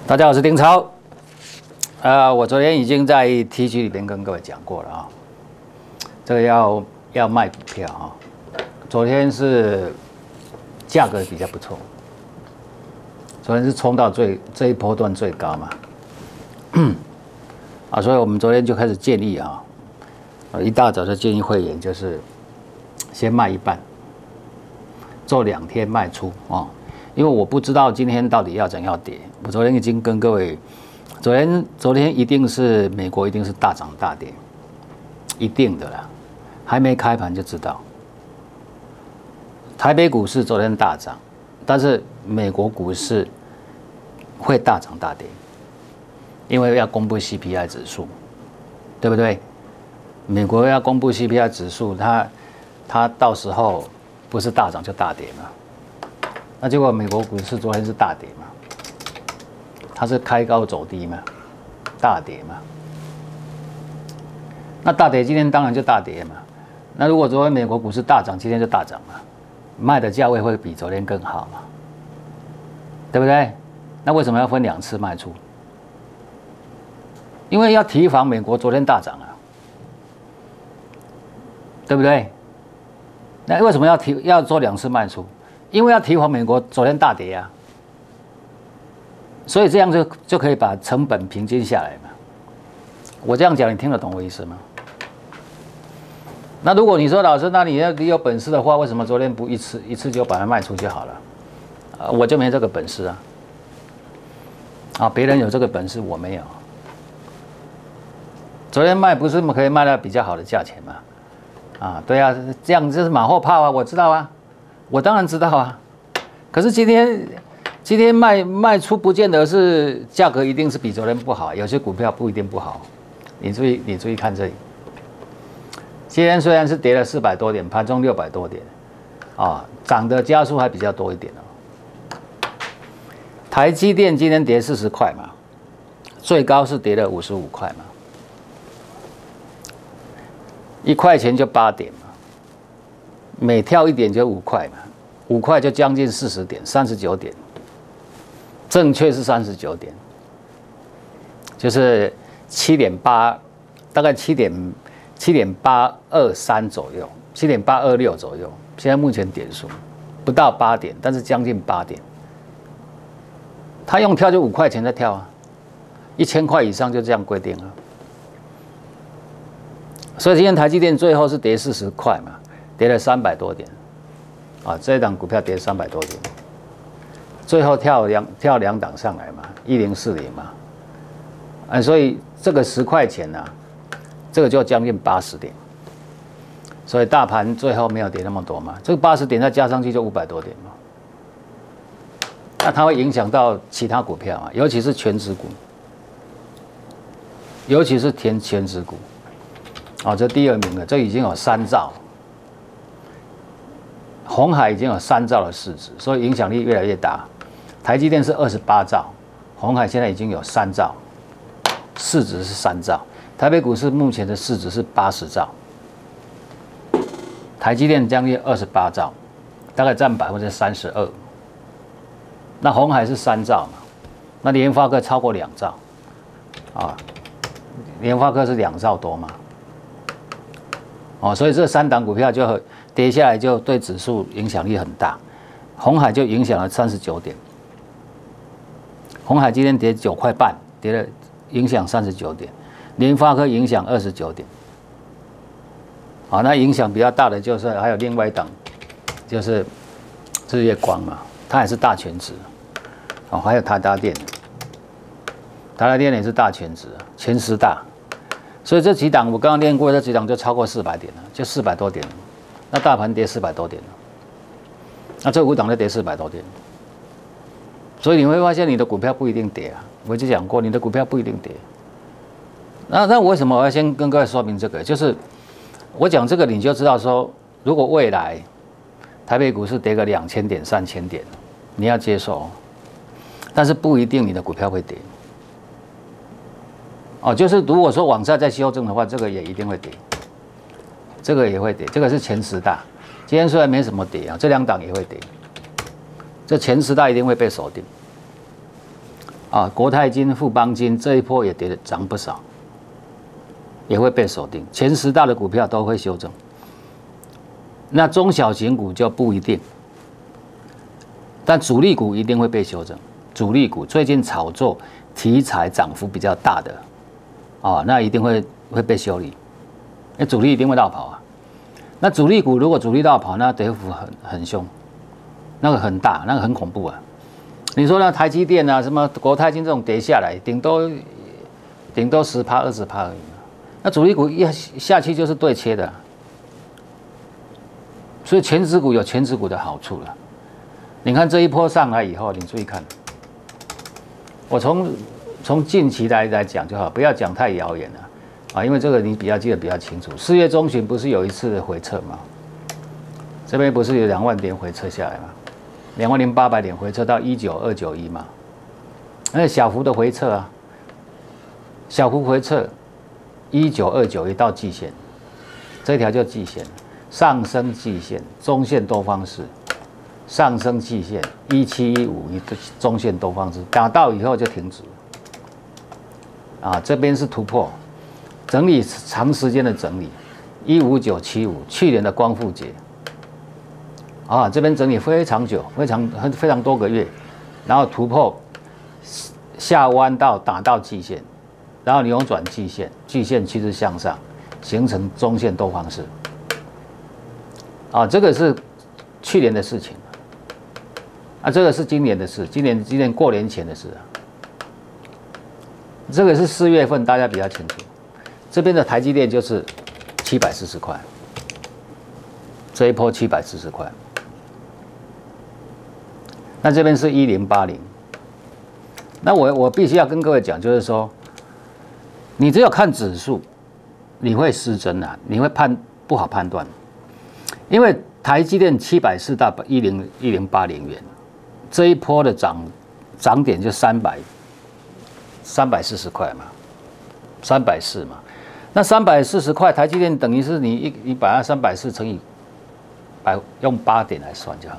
大家好，我是丁超。我昨天已经在 T 区里边跟各位讲过了啊，这个要卖股票啊。昨天是价格比较不错，昨天是冲到这一波段最高嘛，所以我们昨天就开始建议啊，一大早就建议会员就是先卖一半，做2天卖出啊。因为我不知道今天到底要怎样跌，我昨天已经跟各位，昨天一定是美国一定是大涨大跌，一定的啦，还没开盘就知道。台北股市昨天大涨，但是美国股市会大涨大跌，因为要公布 CPI 指数，对不对？美国要公布 CPI 指数，它到时候不是大涨就大跌嘛？那结果美国股市昨天是大跌嘛，它是开高走低嘛，大跌嘛。那大跌今天当然就大跌嘛。那如果昨天美国股市大涨，今天就大涨嘛，卖的价位会比昨天更好嘛，对不对？那为什么要分2次卖出？因为要提防美国昨天大涨啊，对不对？那为什么要做2次卖出？因为要提防美国昨天大跌啊，所以这样就可以把成本平均下来嘛。我这样讲，你听得懂我意思吗？那如果你说老师，那你有本事的话，为什么昨天不一次就把它卖出就好了？我就没这个本事啊。别人有这个本事，我没有。昨天卖不是可以卖到比较好的价钱吗？对啊，这样就是马后炮啊，我知道啊。我当然知道啊，可是今天卖出不见得是价格一定是比昨天不好，有些股票不一定不好。你注意看这里，今天虽然是跌了400多点，盘中600多点，涨的家数还比较多一点哦。台积电今天跌40块嘛，最高是跌了55块嘛，1块钱就8点嘛。每跳1点就5块嘛，5块就将近40点，39点，正确是39点，就是7.8，大概7.823左右，7.826左右。现在目前点数不到8点，但是将近8点。他用跳就5块钱在跳啊，1000块以上就这样规定了。所以今天台积电最后是跌40块嘛。跌了300多点，这一档股票跌300多点，最后跳两档上来嘛，1040嘛，所以这个10块钱呢，这个就将近80点，所以大盘最后没有跌那么多嘛，这个80点再加上去就500多点嘛，那它会影响到其他股票啊，尤其是全指股，尤其是全指股，这第2名了，这已经有3兆。鸿海已经有3兆的市值，所以影响力越来越大。台积电是28兆，鸿海现在已经有3兆，市值是3兆。台北股市目前的市值是80兆，台积电将近28兆，大概占32%。那鸿海是3兆嘛，那联发科超过2兆，联发科是2兆多嘛，所以这3档股票就跌下来就对指数影响力很大，鸿海就影响了39点，鸿海今天跌9块半，跌了影响39点，联发科影响29点，那影响比较大的就是还有另外一档，就是日月光嘛，它也是大全值，还有台达电也是大全值，前10大，所以这几档我刚刚练过，这几档就超过400点了，就400多点了。那大盘跌400多点了，那这5档就跌400多点，所以你会发现你的股票不一定跌啊。我就讲过，你的股票不一定跌。那为什么我要先跟各位说明这个？就是我讲这个，你就知道说，如果未来台北股市跌个2000点、3000点，你要接受，但是不一定你的股票会跌。就是如果说往下再修正的话，这个也一定会跌。这个也会跌，这个是前10大。今天虽然没什么跌这2档也会跌。这前10大一定会被锁定。 啊，国泰金、富邦金这一波也跌得涨不少，也会被锁定。前10大的股票都会修正，那中小型股就不一定，但主力股一定会被修正。主力股最近炒作题材涨幅比较大的，啊，那一定会被修理，因为主力一定会绕跑啊。那主力股如果主力绕跑，那跌幅很凶，那个很大，那个很恐怖啊。你说那台积电啊，什么国泰金这种跌下来，顶多10%、20%而已。那主力股一下去就是对切的，所以全指股有全指股的好处了。你看这一波上来以后，你注意看，我从近期来讲就好，不要讲太遥远了啊，因为这个你记得比较清楚。4月中旬不是有一次的回撤吗？这边不是有2万点回撤下来吗？20800点回撤到19291嘛，那小幅的回撤啊，小幅回撤19291到季线，这条就季线，上升季线，中线多方式，上升季线1715的中线多方式，打到以后就停止，啊，这边是突破，整理长时间的整理，15975，去年的光复节。啊，这边整理非常久，非常多个月，然后突破下弯到打到季线，然后扭转季线，季线趋势向上，形成中线多方式。啊，这个是去年的事情，啊，这个是今年的事，今年过年前的事啊。这个是4月份，大家比较清楚。这边的台积电就是740块，这一波740块。那这边是1080，那我必须要跟各位讲，就是说，你只有看指数，你会失真啊，你会不好判断，因为台积电740到1080元，这一波的涨点就340块嘛，340嘛，那340块，台积电等于是你把它340乘以用8点来算就好。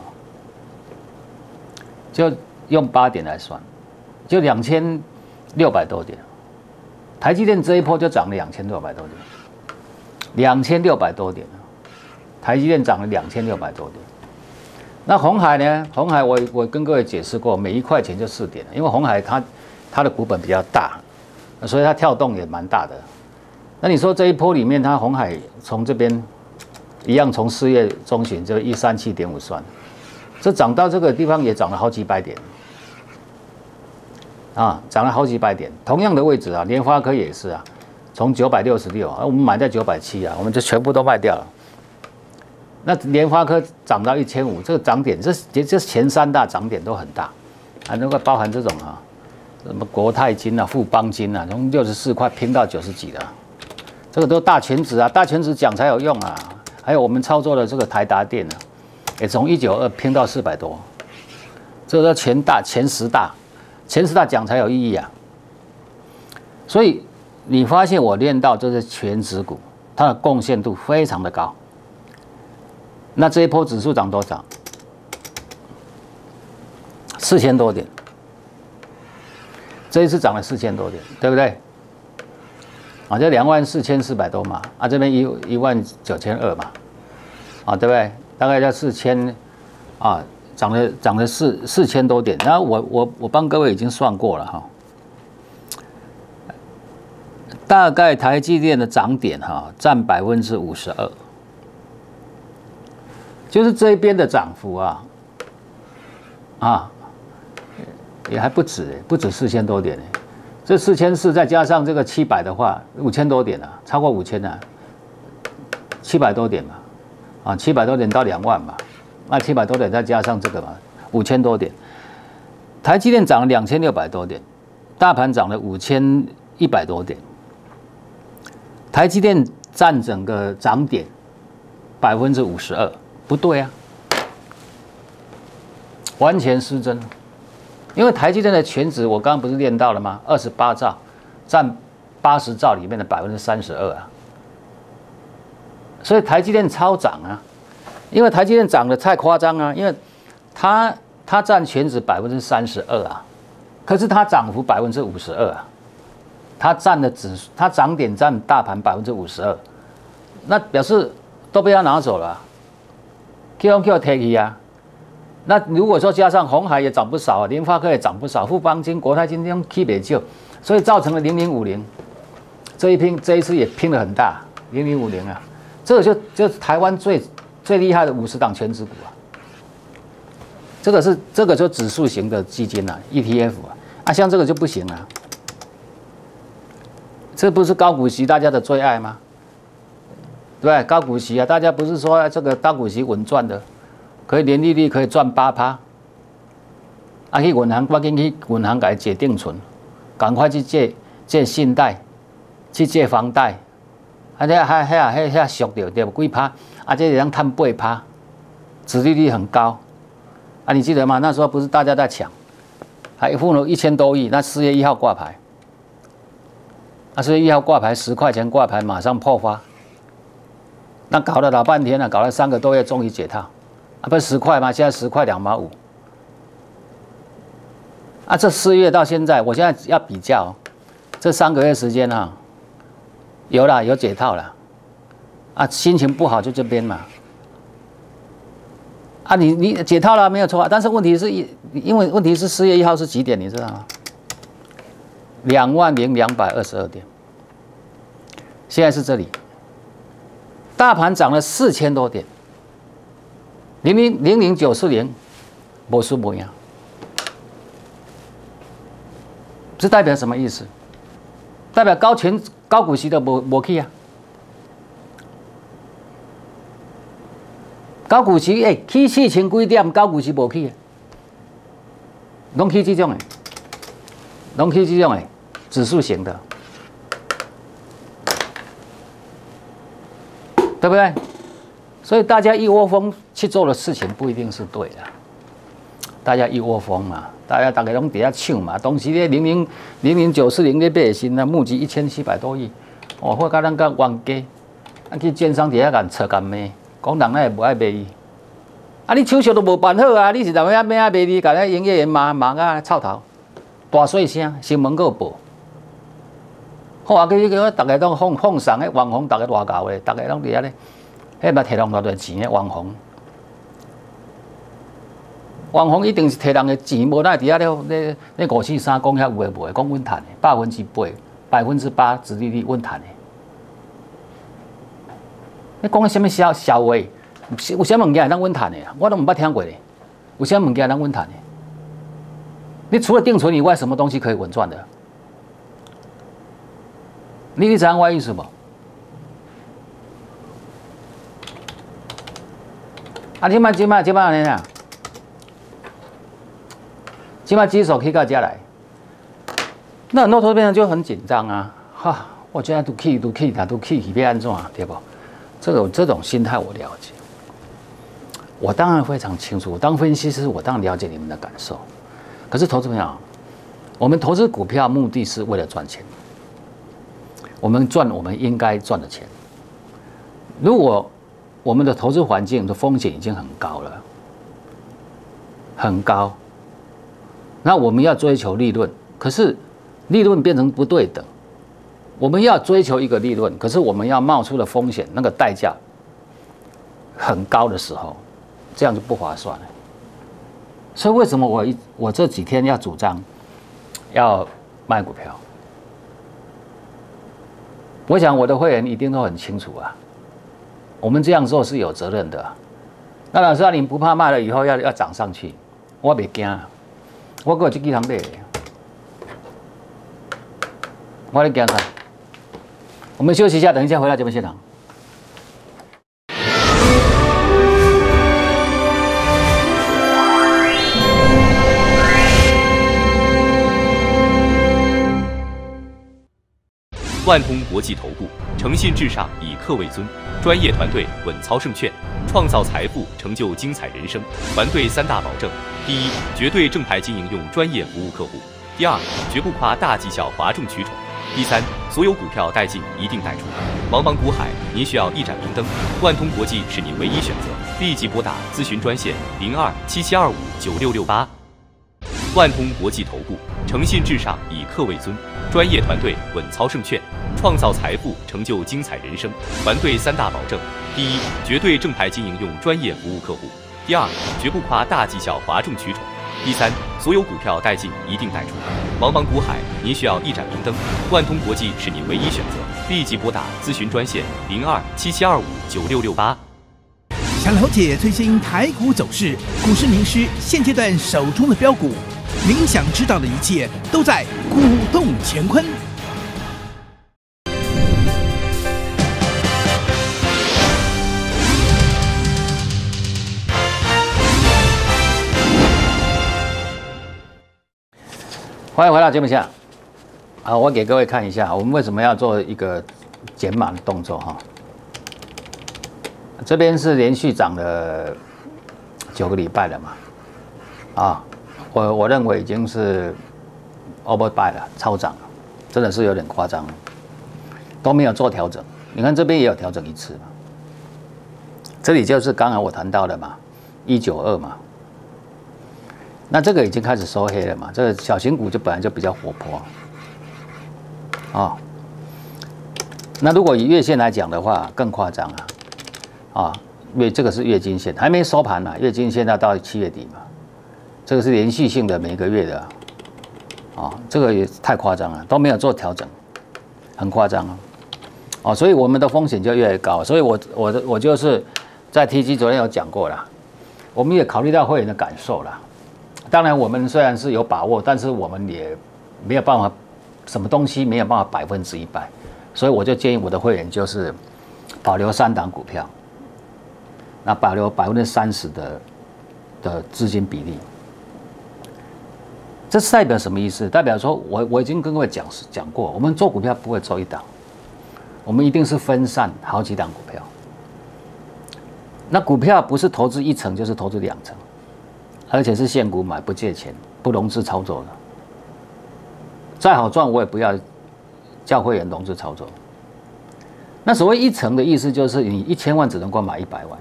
就用8点来算，就2600多点。台积电这一波就涨了2600多点，2600多点。台积电涨了2600多点。那鸿海呢？鸿海我跟各位解释过，每1块钱就4点，因为鸿海它的股本比较大，所以它跳动也蛮大的。那你说这一波里面，它鸿海从这边一样，从4月中旬就137.5算。这涨到这个地方也涨了好几百点，啊，涨了好几百点。同样的位置啊，联发科也是啊，从966啊，我们买在970啊，我们就全部都卖掉了。那联发科涨到1500，这个涨点，这前3大涨点都很大啊，那个包含这种啊，什么国泰金啊、富邦金啊，从64块拼到90几的，这个都大权值啊，大权值讲才有用啊。还有我们操作的这个台达电啊。也从192拼到400多，这个前10大讲才有意义啊。所以你发现我练到这是全指股，它的贡献度非常的高。那这一波指数涨多少？4000多点，这一次涨了4000多点，对不对？啊，就24400多嘛，啊这边19200嘛，啊对不对？大概在4000，啊，涨了4000多点。然后我帮各位已经算过了哈，大概台积电的涨点哈占52%，就是这一边的涨幅啊，也还不止4000多点这4400再加上这个700的话，5000多点啊，超过5000啊，700多点嘛。啊，700多点到2万嘛，那700多点再加上这个嘛，5000多点。台积电涨了2600多点，大盘涨了5100多点。台积电占整个涨点52%，不对啊，完全失真。因为台积电的全值我刚刚不是练到了吗？28兆，占80兆里面的32%啊。所以台积电超涨啊，因为台积电涨得太夸张啊，因为它占全值32%啊， 可是它涨幅52%啊，它占的它涨点占大盘52%，那表示都被它拿走了、啊。Q take 去啊，那如果说加上鸿海也涨不少，联发科也涨不少，富邦金、国泰金这样 K 不就，所以造成了0050这一次也拼得很大，0050啊，这个就是台湾最厉害的50档全指股啊，这个就指数型的基金啊 ，ETF 啊，像这个就不行啊，这不是高股息大家的最爱吗？对不对？高股息啊，大家不是说这个高股息稳赚的，可以年利率可以赚8%，啊，去银行赶紧去银行给解定存，赶快去借信贷，去借房贷，啊，遐俗掉对不？几趴？啊，这人赚8%，殖利率很高，啊，你记得吗？那时候不是大家在抢，还付了1000多亿，那4月1号挂牌，啊，4月1号挂牌，10块钱挂牌，马上破发。那搞了老半天了，搞了3个多月，终于解套，啊，不是10块吗？现在10块2毛5。啊，这4月到现在，我现在要比较这3个月时间啊，有解套了，啊，心情不好就这边嘛，啊，你解套了没有错啊，但是问题是因为问题是4月1号是几点，你知道吗？20222点，现在是这里。大盘涨了4000多点，00940，没输没赢，这代表什么意思？代表高股息的没去啊，高股息起4000几点，高股息没去啊，拢去这种的，指数型的。对不对？所以大家一窝蜂去做的事情不一定是对的。大家一窝蜂嘛，大家拢底下抢嘛，当时咧00940咧买新啊，募集1700多亿，哦，或甲咱甲冤家，啊去券商底下甲扯干骂，讲人咧无爱卖伊，啊你手续都无办好啊，你是怎么样卖你，甲咱营业员骂啊臭头，大细声，新闻搁报。好啊！佢大家都放送诶，网红大家偌搞诶，大家拢伫遐咧，迄嘛摕人偌侪钱诶，网红一定是摕人诶钱，无奈伫遐咧543讲遐有诶无诶，讲稳赚诶，8%、8%殖利率稳赚诶。你讲什么笑话？有啥物件会当稳赚诶啊？我都毋捌听过咧。有啥物件会当稳赚诶？你除了定存以外，什么东西可以稳赚的？你知影我意思无？啊，即摆安尼啊，即摆指数去到这来，那很多投资人就很紧张啊，哈，我现在都去，要安怎对不？这种心态我了解，我当然非常清楚。我当分析师，我当然了解你们的感受。可是投资朋友，我们投资股票目的是为了赚钱。我们赚我们应该赚的钱。如果我们的投资环境的风险已经很高了，很高，那我们要追求利润，可是利润变成不对等。我们要追求一个利润，可是我们要冒出的风险那个代价很高的时候，这样就不划算了。所以为什么我这几天要主张要卖股票？我想我的会员一定都很清楚啊，我们这样做是有责任的、啊。那老师啊，你不怕卖了以后要涨上去？我袂惊，我有这几行买的，我咧惊啥？我们休息一下，等一下回到节目现场。 万通国际投顾，诚信至上，以客为尊，专业团队稳操胜券，创造财富，成就精彩人生。团队3大保证：第一，绝对正牌经营，用专业服务客户；第二，绝不夸大绩效，哗众取宠；第三，所有股票带进一定带出。茫茫股海，您需要一盏明灯，万通国际是你唯一选择。立即拨打咨询专线0277259668。 万通国际投顾，诚信至上，以客为尊，专业团队稳操胜券，创造财富，成就精彩人生。团队3大保证：第一，绝对正牌经营，用专业服务客户；第二，绝不夸大绩效，哗众取宠；第三，所有股票带进一定带出。茫茫股海，您需要一盏明灯，万通国际是你唯一选择。立即拨打咨询专线02-7725-9668。 想了解最新台股走势，股市名师现阶段手中的标股，您想知道的一切都在股动乾坤。 欢迎回到节目下。我给各位看一下，我们为什么要做一个减码的动作哈？这边是连续涨了9个礼拜了嘛，我认为已经是 overbuy 了，超涨了，真的是有点夸张了，都没有做调整。你看这边也有调整一次嘛，这里就是刚刚我谈到的嘛，192嘛。那这个已经开始收黑了嘛，这个小型股就本来就比较活泼。那如果以月线来讲的话，更夸张这个是月均线，还没收盘呢，月均线要到7月底嘛，这个是连续性的每个月的，这个也太夸张了，都没有做调整，很夸张所以我们的风险就越来越高，所以我就是在 TG 昨天有讲过啦，我们也考虑到会员的感受啦，当然我们虽然是有把握，但是我们也没有办法。什么东西没有办法100%，所以我就建议我的会员就是保留3档股票，那保留30%的资金比例。这是代表什么意思？代表说我已经跟各位讲过，我们做股票不会做一档，我们一定是分散好几档股票。那股票不是投资1成就是投资2成，而且是现股买，不借钱，不融资操作的。再好赚，我也不要叫会员融资操作。那所谓1成的意思，就是你1000万只能够买100万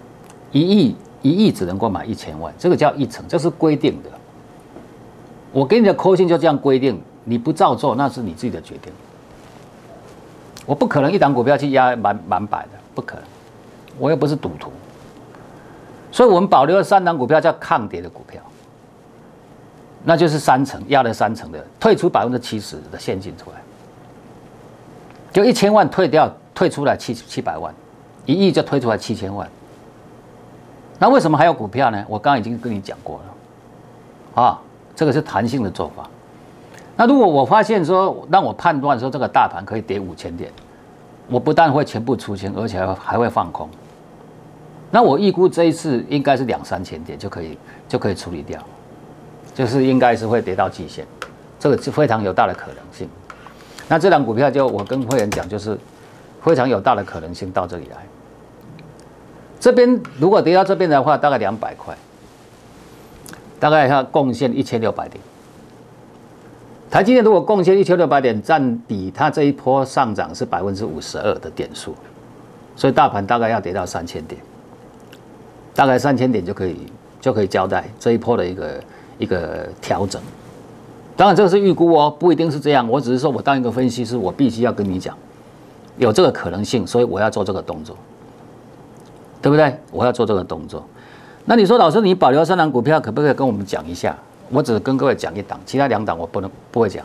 ，1亿只能够买1000万，这个叫1成，这是规定的。我给你的扣信就这样规定，你不照做，那是你自己的决定。我不可能一档股票去压满百的，不可能，我又不是赌徒。所以我们保留了3档股票叫抗跌的股票。那就是3成，压了3成的，退出70%的现金出来，就1000万退出来700万，1亿就退出来7000万。那为什么还有股票呢？我刚刚已经跟你讲过了，这个是弹性的做法。那如果我发现说，让我判断说这个大盘可以跌5000点，我不但会全部出清，而且还会放空。那我预估这一次应该是2-3千点就可以处理掉。就是应该是会跌到季线，这个是非常有大的可能性。那这档股票就我跟会员讲，就是非常有大的可能性到这里来。这边如果跌到这边的话，大概200块，大概要贡献1600点。台积电如果贡献1600点，占比它这一波上涨是52%的点数，所以大盘大概要跌到3000点，大概3000点就可以交代这一波的一个调整。当然这个是预估不一定是这样，我只是说我当一个分析师，我必须要跟你讲有这个可能性，所以我要做这个动作，对不对？我要做这个动作。那你说老师，你保留3档股票，可不可以跟我们讲一下？我只跟各位讲1档，其他2档我不会讲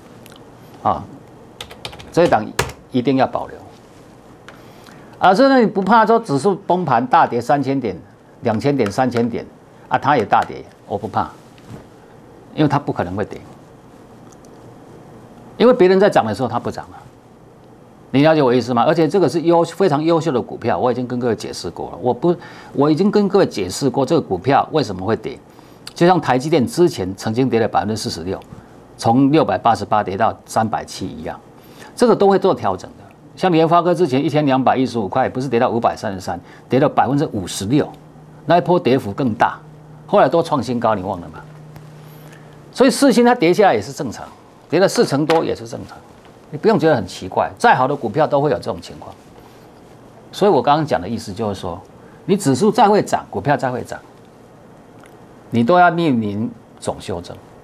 这一档一定要保留。所以呢，你不怕说指数崩盘大跌3000点、2000点、3000点它也大跌，我不怕。因为它不可能会跌，因为别人在涨的时候它不涨了，你了解我意思吗？而且这个是非常优秀的股票，我已经跟各位解释过了。我已经跟各位解释过这个股票为什么会跌，就像台积电之前曾经跌了46%，从688跌到370一样，这个都会做调整的。像联发科之前1215块，不是跌到533，跌到56%，那一波跌幅更大，后来都创新高，你忘了吗？所以世芯它跌下来也是正常，跌了4成多也是正常，你不用觉得很奇怪。再好的股票都会有这种情况。所以我刚刚讲的意思就是说，你指数再会涨，股票再会涨，你都要面临总修正。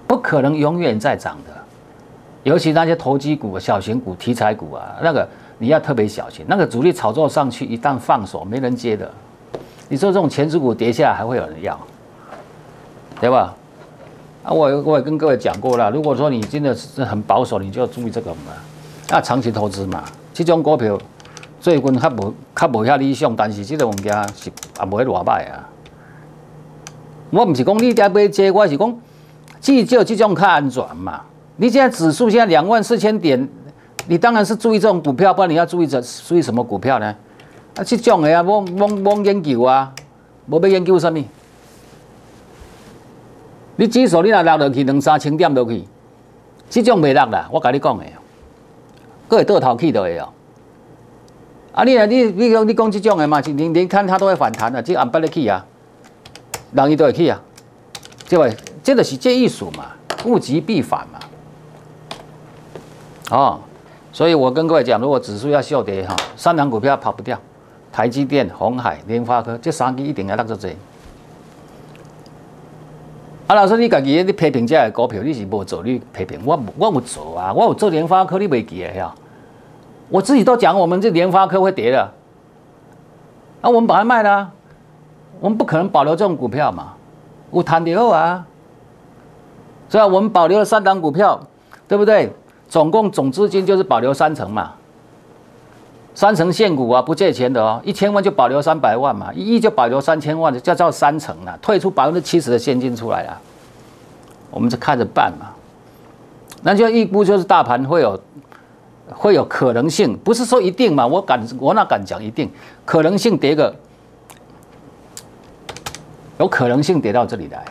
不可能永远在涨的。尤其那些投机股、小型股、题材股啊，那个你要特别小心。那个主力炒作上去，一旦放手，没人接的。你说这种全指股跌下来，还会有人要，对吧？啊，我也跟各位讲过了，如果说你真的是很保守，你就要注意这个嘛。啊，长期投资嘛，这种股票最近较无遐理想，但是这个物件是也无偌歹啊。我不是讲你在买这，我是讲至少这种较安全嘛。你现在指数现在24000点，你当然是注意这种股票，不然你要注意什么股票呢？啊，这种的啊，冇研究啊，冇要研究什么？你指数你若落落去2-3千点落去，这种袂落啦，我甲你讲的，佫会倒头去就会哦。啊，你讲这种的嘛，你看它都会反弹的，这暗晡咧去啊，人伊都会去啊，这就是这艺术嘛，物极必反嘛。哦，所以我跟各位讲，如果指数要秀跌哈，3档股票跑不掉，台积电、鸿海、联发科这3支一定要落做这。啊，老师，你家己你批评这个股票，你是无做你批评，我有做啊，我有做联发科，你袂记的呀？我自己都讲，我们这联发科会跌的，啊，我们把它卖了啊，我们不可能保留这种股票嘛，有赚就好啊。所以我们保留了3档股票，对不对？总资金就是保留30%嘛，30%现股啊，不借钱的哦，1000万就保留300万嘛，1亿就保留3000万，就叫30%啦，退出70%的现金出来啦，我们就看着办嘛。那就预估就是大盘会有可能性，不是说一定嘛，我哪敢讲一定，可能性跌个，有可能性跌到这里来，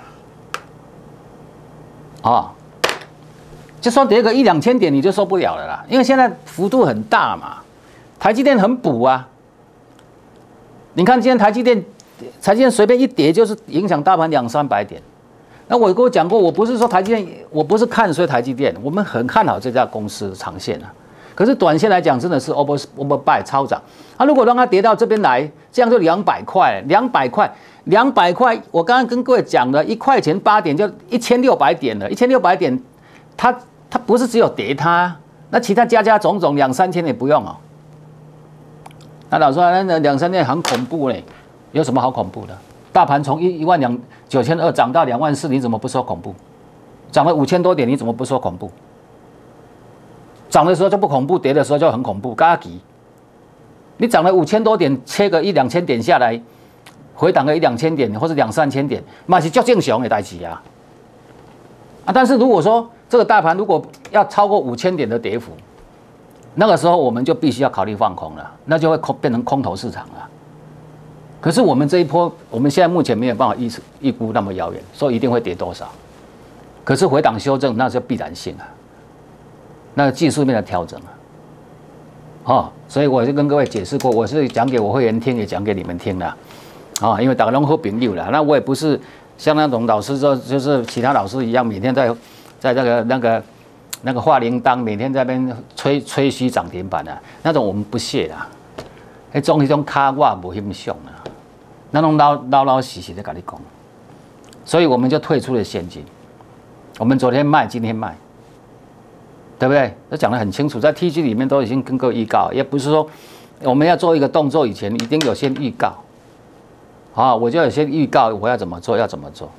啊。就算跌个1-2000点你就受不了了啦，因为现在幅度很大嘛，台积电很补啊。你看今天台积电随便一跌就是影响大盘200-300点。那我跟我讲过，我不是说台积电，我不是看衰台积电，我们很看好这家公司的长线啊。可是短线来讲真的是 overbuy 超涨。如果让它跌到这边来，这样就200块，200块，我刚刚跟各位讲了，1块钱8点就1600点了，1600点，它不是只有跌它，那其他加种种2-3千也不用哦。那老师说那2-3千很恐怖嘞，有什么好恐怖的？大盘从19200涨到24000，你怎么不说恐怖？涨了5000多点，你怎么不说恐怖？涨的时候就不恐怖，跌的时候就很恐怖，嘎急。你涨了5000多点，切个1-2000点下来，回档个1-2000点或者2-3千点，那是足正常的代志啊。但是如果说这个大盘如果要超过5000点的跌幅，那个时候我们就必须要考虑放空了，那就会变成空头市场了。可是我们这一波，我们现在目前没有办法预估那么遥远，说一定会跌多少。可是回档修正那是必然性啊，那个技术面的调整啊，所以我就跟各位解释过，我是讲给我会员听，也讲给你们听的啊，因为大家都好朋友啦，那我也不是像那种老师就是其他老师一样，每天在那个画铃铛，每天在那边吹嘘涨停板啊，那种我们不屑啦。那种卡我无欣赏啦，那种老实的跟你讲，所以我们就退出了现金。我们昨天卖，今天卖，对不对？这讲得很清楚，在 TG 里面都已经跟各位预告，也不是说我们要做一个动作以前一定有先预告。啊，我就有先预告我要怎么做，了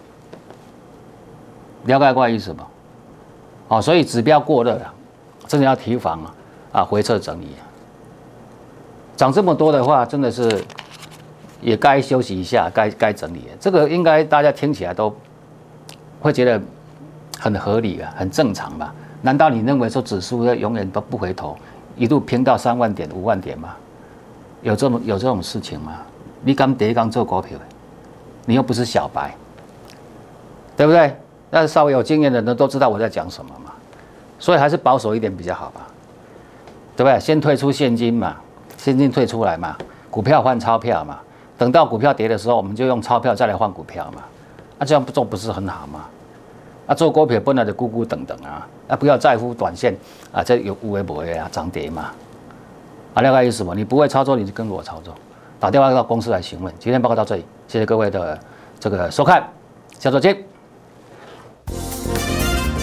解我的意思吗？哦，所以指标过热了，真的要提防啊，回撤整理。涨这么多的话，真的是也该休息一下，该整理。这个应该大家听起来都会觉得很合理啊，很正常吧？难道你认为说指数要永远都不回头，一路拼到3万点、5万点吗？有这种事情吗？你刚第一刚做股票，你又不是小白，对不对？但是稍微有经验的人都知道我在讲什么嘛，所以还是保守一点比较好吧，对不对？先退出现金嘛，现金退出来嘛，股票换钞票嘛，等到股票跌的时候，我们就用钞票再来换股票嘛，这样做不是很好吗？做股票本来就咕等啊，不要在乎短线啊，这有的没的啊，涨跌嘛，了解意思吗？你不会操作，你就跟我操作。打电话到公司来询问。今天报告到这里，谢谢各位的这个收看，下周见。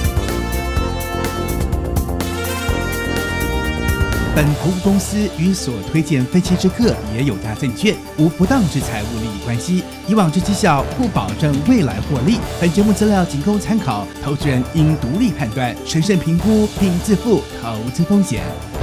本投顾公司与所推荐分期之客也有大证券无不当之财务利益关系，以往之绩效不保证未来获利。本节目资料仅供参考，投资人应独立判断、审慎评估并自负投资风险。